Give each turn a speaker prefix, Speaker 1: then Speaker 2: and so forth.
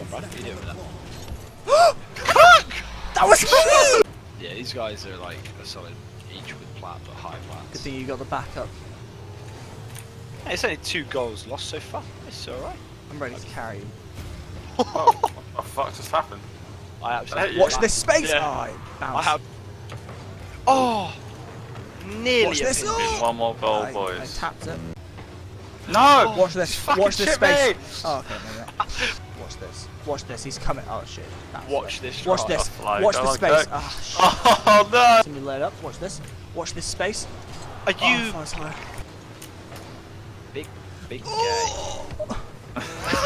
Speaker 1: bro. You do it with that.
Speaker 2: That was me!
Speaker 1: Yeah, these guys are like a solid each with plat, but high
Speaker 2: Good
Speaker 1: plats.
Speaker 2: thing you got the backup.
Speaker 1: Hey, it's only 2 goals lost so far. It's alright.
Speaker 2: I'm ready to carry you.
Speaker 3: Oh, what the fuck just happened?
Speaker 1: I absolutely.
Speaker 2: Watch this space!
Speaker 1: Yeah.
Speaker 2: Oh, it bounced.
Speaker 1: I have. Oh! Nearly.
Speaker 2: Watch this!
Speaker 1: a pin.
Speaker 2: Oh!
Speaker 3: One more goal,
Speaker 2: I
Speaker 3: boys.
Speaker 2: tapped it.
Speaker 3: No!
Speaker 2: Watch this.
Speaker 3: Fucking
Speaker 2: Watch this
Speaker 3: shit
Speaker 2: space.
Speaker 3: me.
Speaker 2: Oh, okay, maybe. Watch this. Watch this. He's coming. Oh shit. Bounced
Speaker 1: Watch
Speaker 2: it.
Speaker 1: this.
Speaker 2: Watch
Speaker 1: right.
Speaker 2: this.
Speaker 3: Like,
Speaker 2: Watch
Speaker 3: I
Speaker 2: the
Speaker 3: like
Speaker 2: space.
Speaker 3: that.
Speaker 2: Ah, shit.
Speaker 3: Oh no!
Speaker 2: Simulate up. Watch this. Watch this space.
Speaker 1: Are
Speaker 2: Oh,
Speaker 1: you
Speaker 2: far as high.
Speaker 1: big gay?
Speaker 2: Oh.